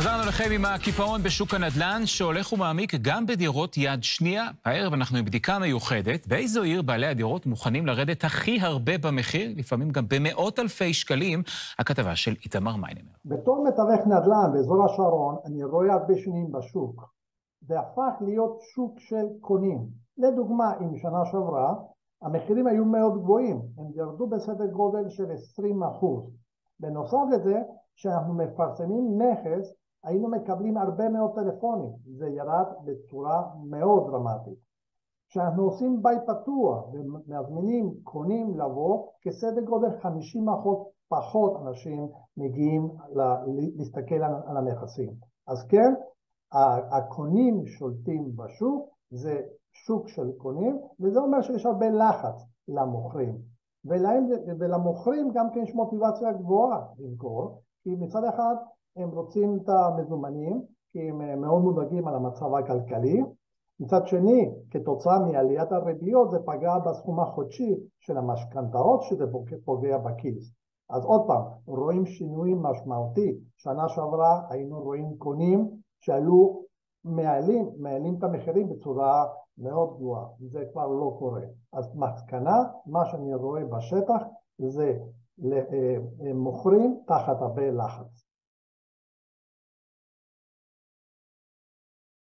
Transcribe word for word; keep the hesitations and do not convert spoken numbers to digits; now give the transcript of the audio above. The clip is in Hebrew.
חזרנו לכם עם הקיפאון בשוק הנדל"ן שהולך ומעמיק גם בדירות יד שנייה. הערב אנחנו עם בדיקה מיוחדת באיזו עיר בעלי הדירות מוכנים לרדת הכי הרבה במחיר, לפעמים גם במאות אלפי שקלים. הכתבה של איתמר מיינמר. בתור מתווך נדל"ן באזור השרון אני רואה הרבה שינויים בשוק. זה הפך להיות שוק של קונים. לדוגמה, אם שנה שעברה המחירים היו מאוד גבוהים, הם ירדו בסדר גודל של עשרים אחוז. בנוסף לזה, כשאנחנו מפרסמים נכס, היינו מקבלים הרבה מאוד טלפונים, זה ירד בצורה מאוד דרמטית. כשאנחנו עושים בית פתוח ומזמינים קונים לבוא, כסדר גודל חמישים אחוז פחות אנשים מגיעים להסתכל על הנכסים. אז כן, הקונים שולטים בשוק, זה שוק של קונים, וזה אומר שיש הרבה לחץ למוכרים. ולהם, ולמוכרים גם כן יש מוטיבציה גבוהה למכור, כי מצד אחד הם רוצים את המזומנים, כי הם מאוד מודאגים על המצב הכלכלי. מצד שני, כתוצאה מעליית הריביות, זה פגע בסכום החודשי של המשכנתאות, שזה פוגע בכיס. אז עוד פעם, רואים שינויים משמעותי. שנה שעברה היינו רואים קונים שהיו מעלים, מעלים את המחירים בצורה מאוד גבוהה. זה כבר לא קורה. אז מסקנה, מה שאני רואה בשטח, זה מוכרים תחת הרבה לחץ.